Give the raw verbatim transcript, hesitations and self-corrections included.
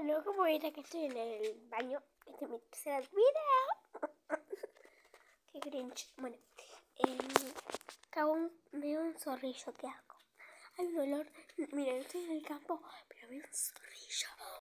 Bueno, como viste que estoy en el baño, este es mi tercer video. Qué cringe. Bueno, eh, cago un, me da un zorrillo, qué asco. Hay un olor, miren, estoy en el campo, pero veo un zorrillo